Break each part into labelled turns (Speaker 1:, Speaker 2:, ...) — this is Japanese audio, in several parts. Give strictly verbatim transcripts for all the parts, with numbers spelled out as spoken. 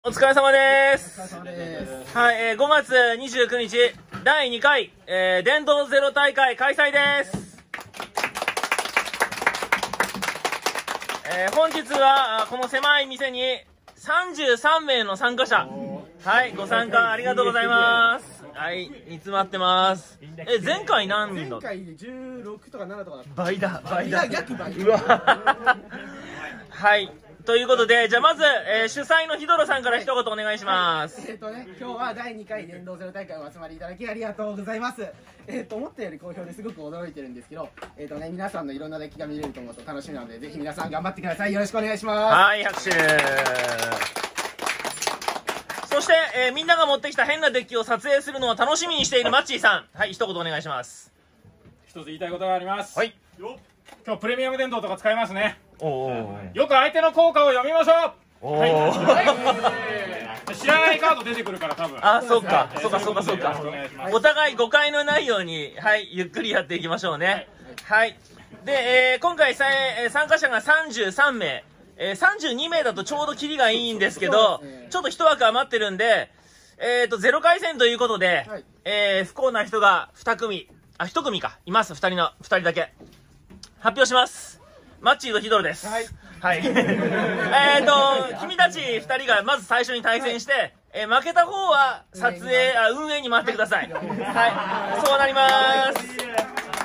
Speaker 1: お疲れ様です。
Speaker 2: お疲れ様です。
Speaker 1: はい、えー、ごがつにじゅうくにちだいにかい、えー、電動ゼロ大会開催です。えー、本日はこの狭い店にさんじゅうさんめいの参加者、はい、ご参加ありがとうございます。はい、煮詰まってます。え、前回何人だ？
Speaker 2: 前回じゅうろくとかななとかだった。
Speaker 1: 倍だ、倍だ。
Speaker 2: 約倍。
Speaker 1: うわ。はい。ということで、じゃあまず、えー、主催のヒドロさんから一言お願いします。
Speaker 2: えっとね、今日はだいにかい電動ゼロ大会お集まりいただきありがとうございます。えっと、思ったより好評ですごく驚いてるんですけど、えっとね、皆さんのいろんなデッキが見れると思うと楽しみなので、ぜひ皆さん頑張ってください。よろしくお願いします。
Speaker 1: はい、拍手。そして、えー、みんなが持ってきた変なデッキを撮影するのを楽しみにしているマッチーさん。はい、一言お願いします。
Speaker 3: 一つ言いたいことがあります。
Speaker 1: はい。
Speaker 3: 今日プレミアム電動とか使いますね。
Speaker 1: おー。
Speaker 3: よく相手の効果を読みましょう。
Speaker 1: おー。
Speaker 3: はい、知らないカード出てくるから多分。
Speaker 1: あ、そうか、そうか、そうか、そうか。
Speaker 3: お願いします。
Speaker 1: お互い誤解のないように、はい、ゆっくりやっていきましょうね。はい。で、えー、今回さ、えー、参加者がさんじゅうさんめい、えー、さんじゅうにめいだとちょうどキリがいいんですけど、ちょっと一枠余ってるんで、えーと、ゼロ回戦ということで、
Speaker 2: はい、え
Speaker 1: ー、不幸な人がにくみ、あ、いち組か、います、ふたりの、ふたりだけ。発表します。マッチーとヒドルです。はい。はい。えっと、君たちふたりがまず最初に対戦して、はい、えー、負けた方は撮影、あ、運営に回ってください。はい。そうなります。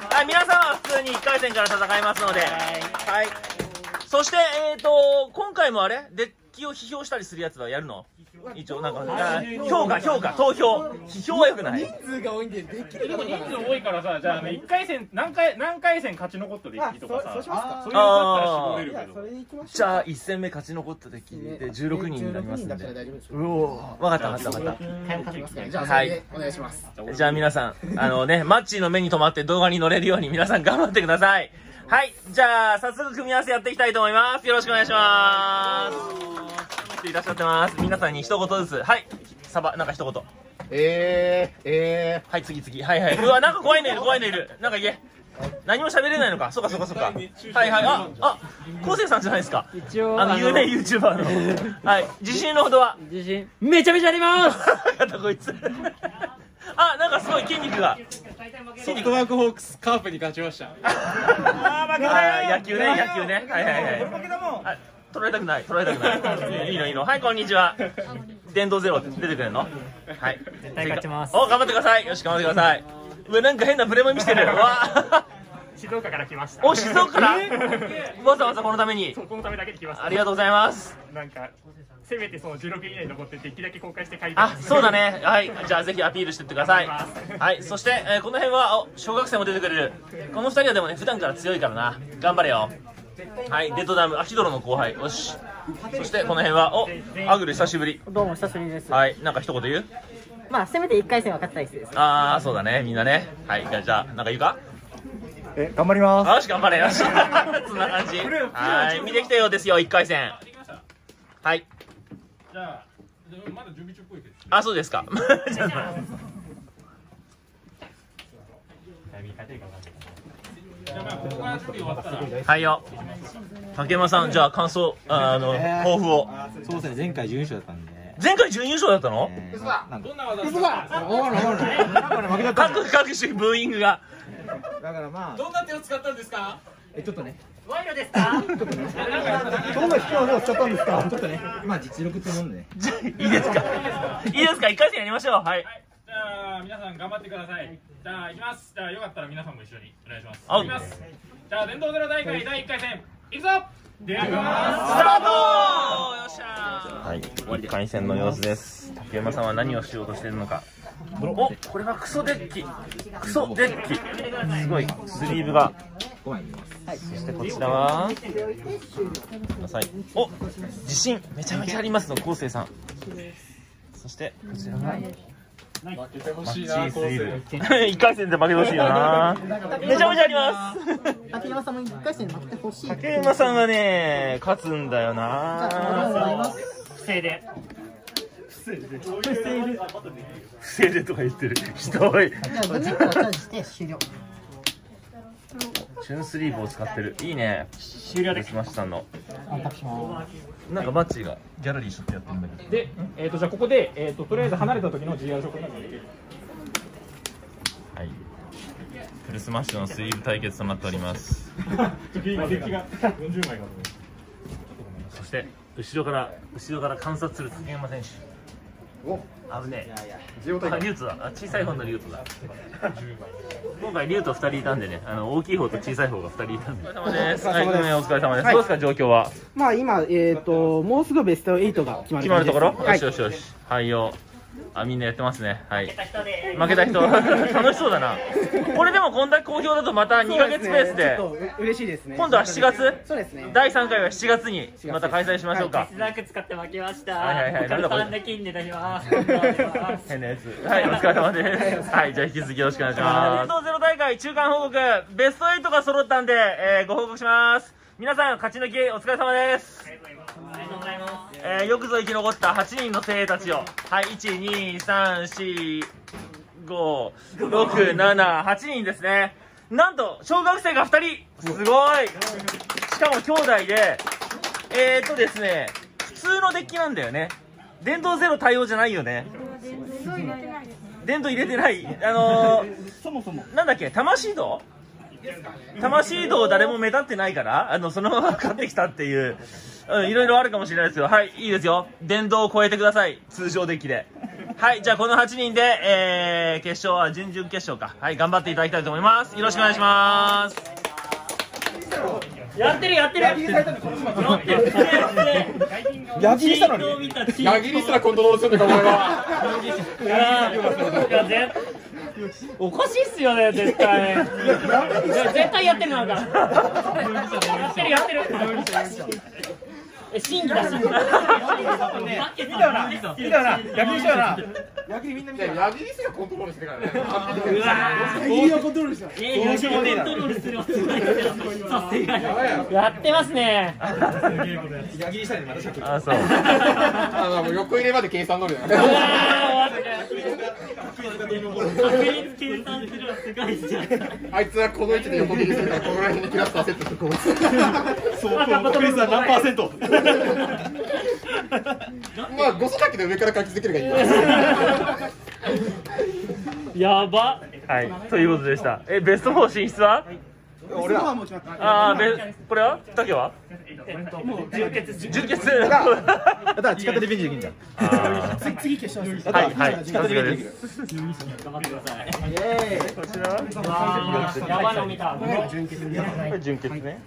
Speaker 1: はい、皆さんは普通にいっかい戦から戦いますので。はい。はい。そして、えっと、今回もあれデッキを批評したりするやつはやるの？一応なんか、評価、評価、投票。批評はよくない？
Speaker 2: 人数が多いんでできる
Speaker 3: でも人数多いからさ、じゃあいっかい戦何回何回戦勝ち残ったデッキとかさ、
Speaker 2: そうしますか。
Speaker 3: そういうのだったら絞れるけど。
Speaker 2: それに行きましょう。
Speaker 1: じゃあいち戦目勝ち残ったデッキでじゅうろくにんになりますんで。うおー、わかったわかったわかった。
Speaker 2: じゃあそれでお願いします。
Speaker 1: じゃあ皆さん、あのね、マッチーの目に留まって動画に乗れるように皆さん頑張ってください。はい、じゃあ早速組み合わせやっていきたいと思います。よろしくお願いします。いらっしゃってます。皆さんに一言ずつ。はい、サバ、なんか一言。
Speaker 2: えー、え
Speaker 1: ー。はい、次次。はいはい。うわ、なんか怖いのいる、怖いのいる。なんか言え。何も喋れないのか。そうかそうかそうか。はいはい。あ、あ、昴生さんじゃないですか。
Speaker 4: 一応
Speaker 1: あの有名 YouTuber の。はい、自信のほどは。
Speaker 4: 自信めちゃめちゃあります。
Speaker 1: やったこいつ。あ、なんかすごい筋肉が。
Speaker 5: ソフトバンクホークスカープに勝ちました。
Speaker 1: ああ、野球ね、野球ね。はいはいはい。取られたくない、取られたくない。いいのいいの。はい、こんにちは。電動ゼロ出てくれるの？はい。
Speaker 4: 絶対勝ちます。
Speaker 1: お、頑張ってください。よし、頑張ってください。うわ、なんか変なプレモ見せてる。わ。
Speaker 4: 静岡から来ました。
Speaker 1: お、静岡から？わざわざこのために。
Speaker 4: そう、このためだけで来ました。
Speaker 1: ありがとうございます。
Speaker 4: なんか。せめてそのじゅうろくい以内に残ってデッキだけ公開して帰り
Speaker 1: たい。あ、そうだね。はい、じゃあぜひアピールしてってください。はい、そして、えー、この辺はお小学生も出てくれる。このふたりはでもね普段から強いからな。頑張れよ。はい、デッドダム、あ、ヒドロの後輩。よし。そしてこの辺はおアグル久しぶり。
Speaker 4: どうも久しぶりです。
Speaker 1: はい、なんか一言言う？
Speaker 4: まあせめていっかい戦は勝ちたいです。
Speaker 1: ああ、そうだね、みんなね。はい、じゃあなんか言うか？
Speaker 5: え、頑張ります。
Speaker 1: よし、頑張れよし。そんな感じ。はい、見てきたようですよ、いっかい戦。はい。
Speaker 3: じゃあ、まだ準備中っぽいけど。
Speaker 1: あ、そうですか。はいよ。竹山さん、じゃあ感想、あの、抱負を。
Speaker 5: そうですね、前回準優勝だったんで。
Speaker 1: 前回準優勝だったの？
Speaker 2: 嘘だ。
Speaker 3: どんな技？
Speaker 2: 嘘だ。
Speaker 1: 各各種ブーイングが。
Speaker 5: だからまあ。
Speaker 3: どんな手を使ったんですか？
Speaker 5: え、ちょっとね。
Speaker 4: 賄賂ですか？
Speaker 5: ちょっとね。どんな引き技を使ったんですか？ちょっとね。今実力ってもんでね。
Speaker 1: じゃいいですか。いいですか。一回戦やりましょう。はい。
Speaker 3: じゃあ皆さん頑張ってください。じゃあ行きます。じゃあよかったら皆さんも一緒にお願いします。
Speaker 1: あ、
Speaker 3: 行きます。じゃあ電動ゼロ大会だいいっかい戦いくぞ。では
Speaker 1: スタート。よっしゃー。はい、いっかい戦の様子です。竹山さんは何をしようとしているのか。お、これはクソデッキ。クソデッキ。すごいスリーブが。はい、そしてこちらは。ください。お、自信めちゃめちゃありますの昴生さん。そしてこちらが。
Speaker 5: 負けてほ
Speaker 1: マッチ
Speaker 5: しいな、
Speaker 1: ースリーブ。いっかい戦で負けてほしいよな。めちゃめちゃあります。
Speaker 2: 竹山さんもいっかい戦負けてほしい。
Speaker 1: 竹山さんがね、勝つんだよな。
Speaker 4: 不正で。
Speaker 2: 不正で。不正で。
Speaker 1: 不正でとか言ってる。ひどい。
Speaker 2: じゃあごにんからチャージして終了。
Speaker 1: チューンスリーブを使ってる。いいね。終了できましたの。
Speaker 2: 安卓します。
Speaker 1: なんかマッチがギャラリーしょってやってるんだけど。
Speaker 4: で、えっとじゃあここでえっととりあえず離れた時の ジーアール 紹介ができる。
Speaker 1: はい。フルスマッシュのスイーブ対決となっております。
Speaker 4: 今デッキがよんじゅうまいが。
Speaker 1: そして後ろから後ろから観察する杉山選手。お、危ねえ。あ、リュートだ。あ、小さい方のリュートだ。今回リュートふたりいたんでね、あの大きい方と小さい方がふたりいたんで。お疲れ様です。はい、ごめんお疲れ様です。どうですか状況は？
Speaker 2: まあ今えっともうすぐベストはちが決まる
Speaker 1: 決まるところ？
Speaker 2: はい、
Speaker 1: よしよしよし。はいよ。あ、みんなやってますね。はい。負けた人楽しそうだな。これでもこんだけ好評だとまたにかげつペースで。
Speaker 2: ちょっと嬉しいですね。
Speaker 1: 今度はしちがつ？
Speaker 2: そうですね。
Speaker 1: だいさんかいはしちがつにまた開催しましょうか。
Speaker 6: スナック使って負けました。
Speaker 1: はいはいはい。なんだこれ。
Speaker 6: さんで金で出します。
Speaker 1: 変なやつ。はい、お疲れ様です。はい、じゃあ引き続きよろしくお願いします。伝統ゼロ大会中間報告、ベストはちが揃ったんで、えー、ご報告します。皆さん勝ち抜きお疲れ様です。
Speaker 6: ありがとうございます。
Speaker 1: えー、よくぞ生き残ったはちにんの精鋭たちを、はい、いち、に、さん、し、ご、ろく、なな、はちにんですね。なんと小学生がふたり、すごい。しかも兄弟で、えーっとですね、普通のデッキなんだよね。電動ゼロ対応じゃないよね。電動入れてない。あのー、
Speaker 5: そもそも
Speaker 1: なんだっけ、魂道魂道誰も目立ってないから、あの、そのまま買ってきたっていう、うん、いろいろあるかもしれないですけど、はい、いいですよ。電動を超えてください。通常デッキで。はい、じゃあこのはちにんで、えー、決勝は準々決勝か。はい、頑張っていただきたいと思います。よろしくお願いします。
Speaker 6: やってるやってる。やってる。
Speaker 5: 矢切りしたのに
Speaker 3: 矢切りすらコントロールするんだかお前は。
Speaker 6: いやぜおかしいっすよね絶対。絶対やってるなんか。やってるやってる。え審議だ審議。見たよ
Speaker 5: な見たよな矢切りしたよな
Speaker 3: 矢切りみんな見たよ。矢切りすらコントロールしてるからね。
Speaker 6: うわ
Speaker 5: いいよコントロールした
Speaker 6: えー、矢切りコントロールするわすごいですよ。さすがやってますね。
Speaker 5: 矢切りしたいねまた尺
Speaker 1: あ、そう。
Speaker 3: あの横入れまで計算通りだよ。
Speaker 6: 確率計算するはすごいじゃん。
Speaker 3: あいつはこの位置で横切りするからこの辺にクラスターセットしてこう。
Speaker 5: そう確率は何パーセント
Speaker 3: まあごそだけで上から書き続けるがいい。
Speaker 6: やば。
Speaker 1: はい、ということでした。え、ベストフォー進出は？
Speaker 5: 俺はもう決まった
Speaker 1: ああ、べ、これは？竹は？
Speaker 6: もう準決
Speaker 1: 準決。
Speaker 5: だから地下でリベンジできるんじゃん
Speaker 1: あ
Speaker 2: 次次決勝です。
Speaker 1: ーはいはい、
Speaker 5: 地下でリベンジできる
Speaker 6: 頑張ってください。
Speaker 2: イエーイ。
Speaker 1: こちらは？
Speaker 6: わーやばいの見た。
Speaker 1: これ準決ね。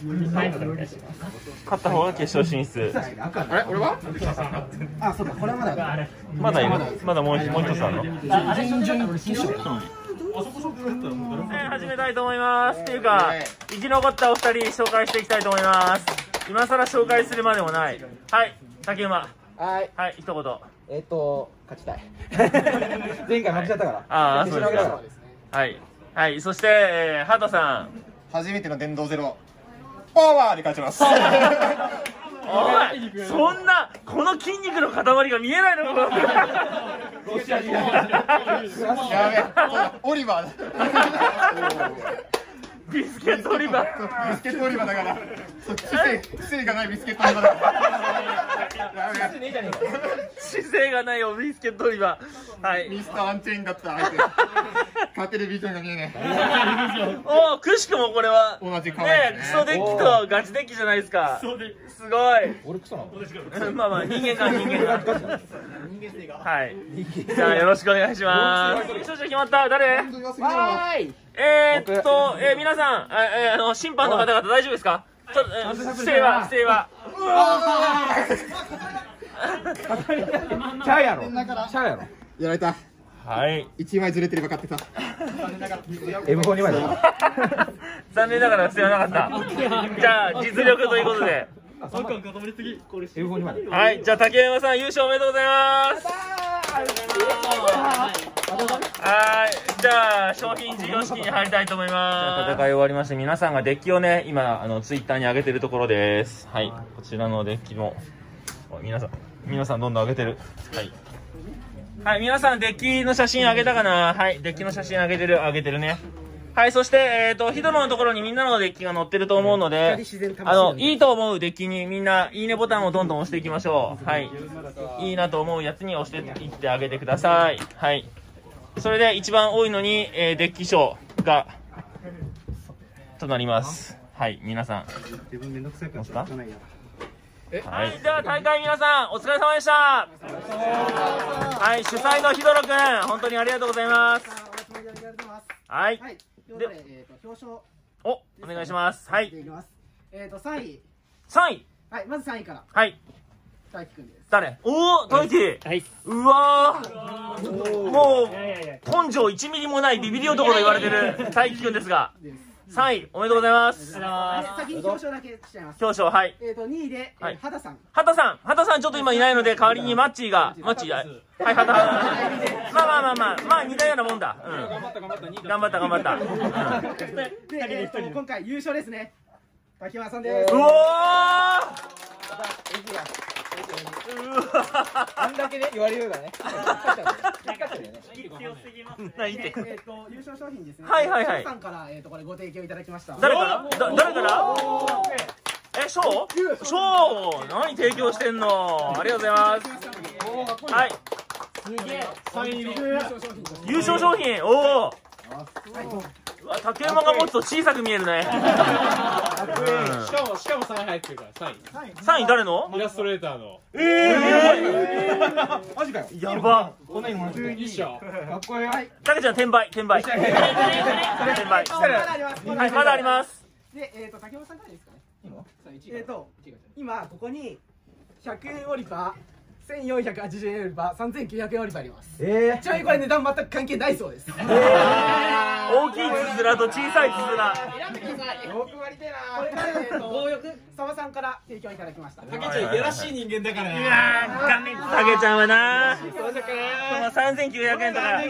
Speaker 1: 勝った方が決勝進出。
Speaker 3: あれ俺は？
Speaker 2: あ、そうか、これはまだ。
Speaker 1: まだいる？まだもうもう一つあるの？
Speaker 2: 準々決勝。
Speaker 1: えー始めたいと思います。っていうか、生き残ったお二人紹介していきたいと思います。今更紹介するまでもない。はい、竹馬。
Speaker 2: はい。
Speaker 1: はい、一言。
Speaker 2: えっと勝ちたい。
Speaker 5: 前回負けちゃったから
Speaker 1: ああ、そうですか。はい。はい、そして、えー、畑さん。
Speaker 3: 初めての電動ゼロパワーで勝ちます。
Speaker 1: おい、そんな、この筋肉の塊が見えないのか。
Speaker 5: ロシア人
Speaker 3: やべえ、オリバーだ。
Speaker 1: ビスケットオリバー。
Speaker 3: ビスケットオリバーだから。癖癖がないビスケットオリバーだから。
Speaker 1: 姿勢がないよビスケットオリバー。はい。
Speaker 3: ミスターアンチェインだった相手。勝てるビジョンが見えねえ。
Speaker 1: おお、くしくもこれは。
Speaker 3: 同じ可
Speaker 1: ね
Speaker 3: 愛い
Speaker 1: え、クソデッキとガチデッキじゃないですか。すごい。
Speaker 5: 俺クソなの
Speaker 1: まあまあ、人間が人間が。はい。じゃあ、よろしくお願いします。少々決まった。誰？
Speaker 2: わーい。
Speaker 1: えーっと、えー、皆さん、あ、えー、あの、審判の方々大丈夫ですか？ちょっと、えー、不正は、不正は。
Speaker 5: チャーやろチャーやろ
Speaker 3: やられた。
Speaker 1: はい。
Speaker 3: 一枚ずれてれば勝ってた。
Speaker 5: エムフォー にまいだ
Speaker 1: 残念ながら不正はなかった。じゃあ、実力ということで。
Speaker 5: エムフォー にまいだ
Speaker 1: はい、じゃあ竹山さん優勝おめでとうございます。はい、じゃあ商品授業式に入りたいと思います。戦い終わりまして、皆さんがデッキをね、今あのツイッターに上げてるところです。はい、こちらのデッキも皆さん皆さんどんどん上げてる。はい。はい、皆さんデッキの写真上げたかな。はい、デッキの写真上げてる上げてるね。 はい、そして、えっと、ヒドロのところにみんなのデッキが載ってると思うので、あの、いいと思うデッキにみんな、いいねボタンをどんどん押していきましょう。はい。いいなと思うやつに押していってあげてください。はい。それで、一番多いのに、えー、デッキ賞が、となります。はい、皆さん。自分めんどくさいから。はい、では大会皆さんお疲れ様でした。はい、主催のヒドロくん本当にありがとうございます。はい。で、えっと表彰おお願いします。はい。えっとさんい。さんい。はい、まずさんいから。はい。大輝くんです。誰？おお、大輝。はい。うわー。もう根性いちミリもないビビり男と言われてる大輝くんですが。さんいおめでとうございます。先に表彰だけしちゃいます。表彰、はい。えっとにいで畑さん。畑さん、畑さんちょっと今いないので代わりにマッチーがマッチーはい、畑。まあまあまあまあまあ似たようなもんだ。うん。頑張った頑張った頑張った頑張った。で今回優勝ですね。滝山さんです。うおー。あんだけね言われるがね。強すぎますね。えっと優勝商品ですね。はいはいはい。さんからえっとこれご提供いただきました。誰から？誰から？え、ショー？ショー？何提供してんの？ありがとうございます。はい。すげえ。サイン入り優勝商品。おお。竹山が持つと小さく見えるね。しかもしかもサイン入ってるからサイン。サイン誰の？イラストレーターの。ええ。マジかよ。やば。こんなにもらってる。いいっしょ。かっこいい。たけちゃん転売転売。転売。はいまだあります。でえっと竹山さんからですかね。えっと今ここにひゃくえんオリパー。せんよんひゃくはちじゅうえん売り場、さんぜんきゅうひゃくえん売り場あります。えー、ちなみにこれ値段全く関係ないそうです。えー、大きいつづらと小さいつづら。選んでください。よく割りてえな。これからえっと強欲澤さんから提供いただきました。たけちゃんいやらしい人間だからね。いやー、ダメ。たけちゃんはな。そうだから。さんぜんきゅうひゃくえんとか。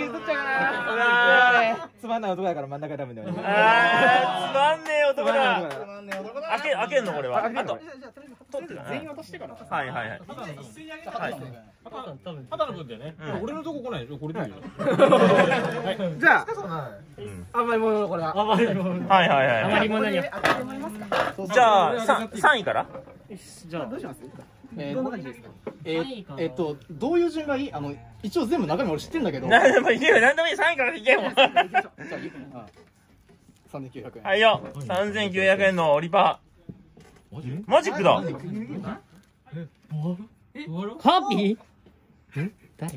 Speaker 1: つまんない男だから真ん中で食べんだよね。あー、つまんねえ男だ。つまんねえ男だ。開け開けんのこれは。あと。取って全員渡してから。はいはいはい。一斉にあげたら。肌の分だよね。俺のとこ来ないでしょ。これでいいよ。じゃあ、あんまりものこれは。あんまりもの。はいはいはい。あんまりものに。じゃあ三三位から。じゃあどうします？えどんな感じですか？ええっとどういう順がいい？あの一応全部中身俺知ってんだけど。なんでもいいよ。なんでもいい。三位からいけもん。三千九百円。はいよ。三千九百円のオリパー。マジックだ。ハッピー？誰？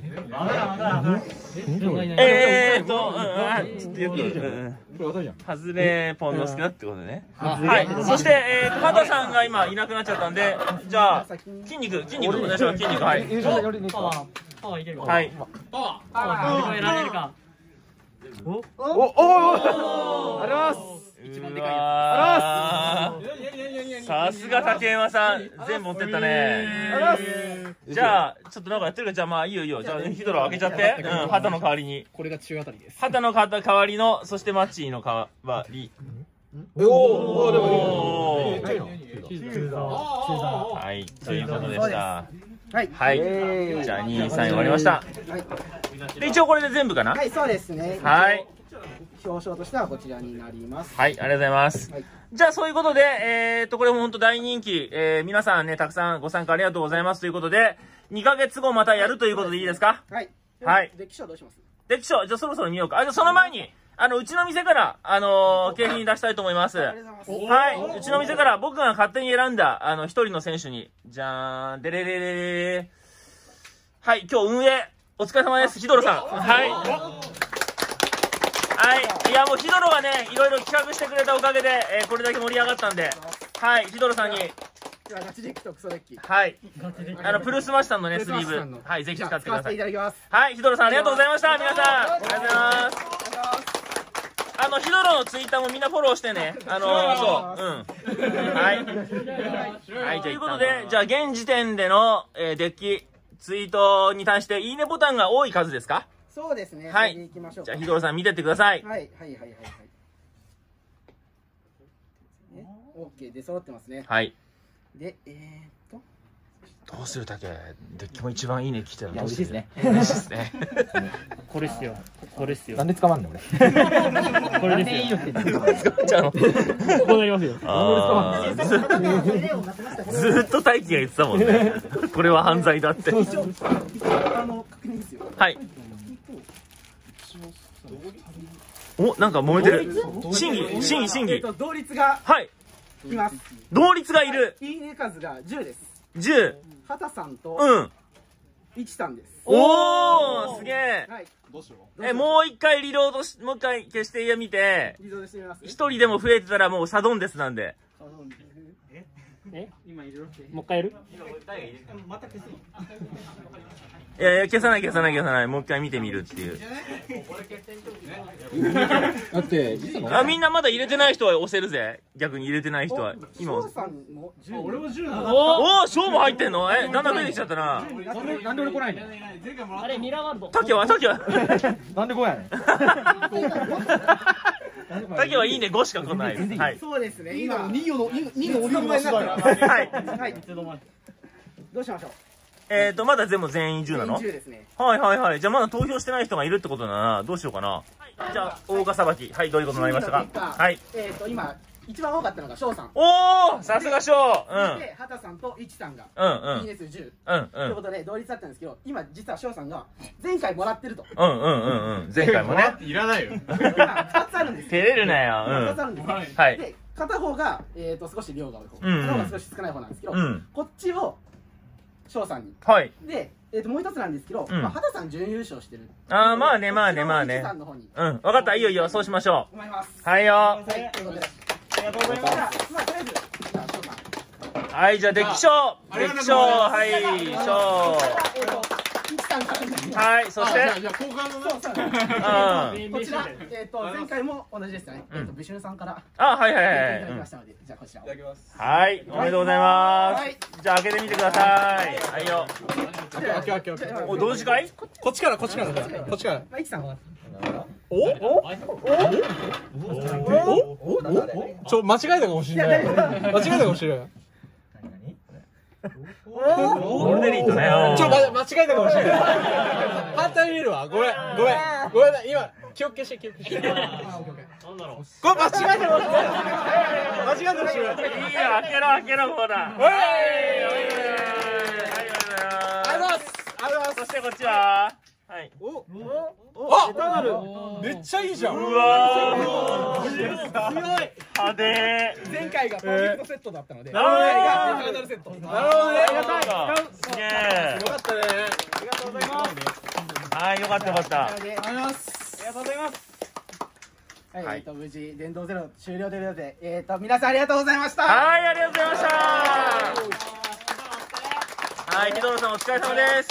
Speaker 1: えーと、ちょっとよく外れポンの好きだってことでね。はい。そしてえーと畑さんが今いなくなっちゃったんで、じゃあ筋肉筋肉お願いします。筋肉はい。パワーパワーいけるか。はい。パワーパワー乗り越えられるか。おおお。あります。一番でかいやつ。さすが竹山さん全部持ってったね。じゃあちょっとなんかやってるか。じゃあまあいいよいいよ。じゃあヒドラ開けちゃって。うん、旗の代わりに。これが中あたりです。旗の代わりの、そしてマッチーの代わり。おお、でもいい。はい、ということでした。はい、はい、じゃあにいさんい終わりました。で一応これで全部かな。はい、そうですね。はい。表彰としてはこちらになります。はい、ありがとうございます。はい、じゃあそういうことで、えー、っとこれも本当大人気、えー、皆さんねたくさんご参加ありがとうございますということで、にかげつごまたやるということでいいですか？はい。はい。デッキ賞どうします？デッキ賞じゃあそろそろ見ようか。あ、じゃあその前にあのうちの店からあのー、景品出したいと思います。はい、うちの店から僕が勝手に選んだあの一人の選手にじゃーんでれれれれ。はい、今日運営お疲れ様です。ヒドロさん。はい。はい、いやもうヒドロがねいろいろ企画してくれたおかげで、えー、これだけ盛り上がったんで、はい、ヒドロさんにガチデッキとクソデッキ、はいあのプルスマッシュさんのねスリーブ、はいぜひ使ってください。はい、ヒドロさんありがとうございました。皆さんありがとうございます。あのヒドロのツイッターもみんなフォローしてね。あのー、そううんはいはいということで、じゃあ現時点での、えー、デッキツイートに対していいねボタンが多い数ですか？そうですね。はい。じゃあヒドロさん見てってください。はいはいはいはいはい。オッケーで揃ってますね。はい。でえー、っとどうするだけデッキも一番いいね来てるの。
Speaker 5: 嬉しいですね。
Speaker 1: 嬉しいですね。
Speaker 6: これっすよ。これっすよ。
Speaker 5: なんで捕まんの俺。
Speaker 6: これですよ。
Speaker 1: 使っちゃうの。
Speaker 6: こうなりますよ。
Speaker 1: あーずずーっと大輝が言ってたもんね。これは犯罪だって。
Speaker 2: あの確認ですよ。
Speaker 1: はい。お、なんか燃えてる。審議、審議、審議。
Speaker 2: えっと同率が
Speaker 1: はい。
Speaker 2: います。
Speaker 1: 同率がいる。
Speaker 2: いいね数がじゅうです。
Speaker 1: じゅう。
Speaker 2: 畑さんと
Speaker 1: うん。
Speaker 2: いちさんです。
Speaker 1: おー、すげえ。
Speaker 2: はい。
Speaker 1: え、もう一回リロードし、もう一回消してみて、
Speaker 2: リゾートしてみます。
Speaker 1: 一人でも増えてたらもうサドンデスなんで。
Speaker 6: えもう一回やる？
Speaker 1: いやいや、消さない消さない消さない。もう一回見てみるっていう。
Speaker 5: だって
Speaker 1: あ、みんなまだ入れてない人は押せるぜ。逆に入れてない人は。今。
Speaker 2: 翔さんもじゅう。俺もじゅう。
Speaker 1: おお、勝負入ってんの？え、だんだん出てきちゃったな。
Speaker 5: なんで俺来ないの？
Speaker 6: あれミラーワールド。
Speaker 1: タケはタケは
Speaker 5: なんで来ないの？
Speaker 1: タケはいいねごしか来ないです。はい。
Speaker 2: そうですね。今
Speaker 5: に行のにの
Speaker 2: いつの間になったら。
Speaker 1: はい。
Speaker 2: はい。どうしましょう。
Speaker 1: えっと、まだ全部全員じゅうなの？
Speaker 2: じゅうですね。
Speaker 1: はいはいはい。じゃあまだ投票してない人がいるってことだな。どうしようかな。じゃあ、大岡さばき。はい、どういうことになりましたか？はい。
Speaker 2: えっと今一番多かったのが翔さん。
Speaker 1: おー、さすが翔。うん。
Speaker 2: で畑さんといちさんが
Speaker 1: うんうん。
Speaker 2: いいね数じゅう。
Speaker 1: うんうん。
Speaker 2: ということで同率だったんですけど、今実は翔さんが前回もらってると。
Speaker 1: うんうんうんうん。前回もね。
Speaker 3: いらないよ。
Speaker 2: 今ふたつあるんですよ。
Speaker 1: 照れるなよ。
Speaker 2: ふたつあるんですよ。
Speaker 1: はい。
Speaker 2: で片方がえっと少し量が多い方、
Speaker 1: うんうん
Speaker 2: 片方が少し少ない方なんですけど、
Speaker 1: うん
Speaker 2: こっちを翔さんに。
Speaker 1: はい。
Speaker 2: で、えっともう一つなんですけど、
Speaker 1: うん
Speaker 2: まあ畑さん準優勝してる。
Speaker 1: あー、まあね、まあね、まあね
Speaker 2: こっちのいちさんの方に
Speaker 1: うん。わかった。いいよいいよ。そうしましょ
Speaker 2: 思います。
Speaker 1: う。はいよ。
Speaker 2: はい、ということで。
Speaker 6: ありがとうございます。
Speaker 2: じゃあまあとりあえずじゃあ翔さん。
Speaker 1: はい、じゃあ、デッキ賞デッキ賞はい、賞
Speaker 2: えっといちさんからですね。
Speaker 1: はい、そして、
Speaker 3: じゃあ交換のね。
Speaker 2: そうそう。
Speaker 1: うん。
Speaker 2: こちら、えっと前回も同じですよね。えっとブシュンさんから
Speaker 1: あ、はいはいはい
Speaker 2: い
Speaker 1: はい
Speaker 2: ただきましたので、じゃあこちらを。
Speaker 1: はい、おめでとうございま
Speaker 2: はい
Speaker 1: す。じゃあ、開けてみてください。はいよ。
Speaker 5: オッケーオッケーオッケー。
Speaker 1: お、同時かい
Speaker 5: こっちからこっちからこっちから。
Speaker 2: まあいちさんは。
Speaker 5: おおおちょ間違えたかもしれない。間違えたかもしれない。
Speaker 1: ゴールデンリートね。
Speaker 5: ちょ、ま、間違えたかもしれない。反対入れるわ。ごめん、ごめん、ごめんな、今、記憶消して、記憶消して。
Speaker 6: なんだろう。
Speaker 5: これ間違えたかもしれない。間違えたかもしれない。
Speaker 1: いいよ、開けろ開けろ、ほら。
Speaker 5: おい
Speaker 1: はい、
Speaker 5: ありがとうございます。ありがとうございます。
Speaker 1: そしてこっちははい。
Speaker 5: おあめっちゃいいじゃん。
Speaker 1: うわー
Speaker 2: 強い。
Speaker 1: 派手
Speaker 2: 前回がパーフェクトセットだったので、
Speaker 1: なるほど
Speaker 2: 今回がファイナルセット。
Speaker 5: なるほどね。
Speaker 1: ーすげえ
Speaker 5: よかったね。
Speaker 2: ありがとうございます。
Speaker 1: はい、よかったよかった。
Speaker 2: ありがとうございます。ありがとうございます。はい、
Speaker 1: はい
Speaker 2: えっと無事電動ゼロ終了ということで、えっと皆さんありがとうございました。
Speaker 1: はい、ありがとうございましたはい、ヒドロさんお疲れ様です。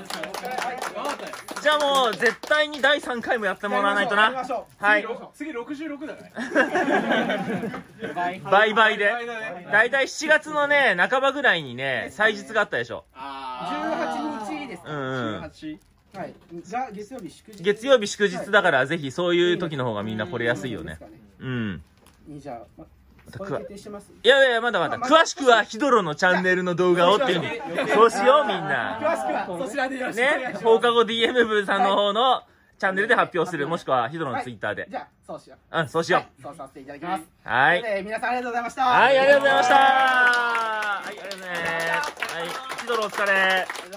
Speaker 1: じゃあもう絶対にだいさんかいもやってもらわないとな。はい。
Speaker 3: 次六十六だね。
Speaker 1: 倍々で。だいたいしちがつのね、半ばぐらいにね、祭日があったでしょ。
Speaker 2: じゅうはちにちですか。
Speaker 1: うんうん。
Speaker 2: はい。が月曜日祝日。
Speaker 1: 月曜日祝日だからぜひそういう時の方がみんな来れやすいよね。うん。
Speaker 2: にじゃあ、まこれ決定してます。
Speaker 1: いやいや、まだまだ。詳しくはヒドロのチャンネルの動画をっていうふうに。そうしようみんな。
Speaker 2: 詳しくはそちらでよろしくお願いし
Speaker 1: ね
Speaker 2: ま、す。
Speaker 1: 放課後 ディーエム 部さんの方のチャンネルで発表する。もしくはヒドロのツイッターで。
Speaker 2: じゃあそうしよう。
Speaker 1: うん、そうしよう。
Speaker 2: そうさせていただきます。
Speaker 1: はい。
Speaker 2: えー皆さんありがとうございました。
Speaker 1: はい、ありがとうございました。はい、ありがとうございます。はい、ヒドロお疲れ。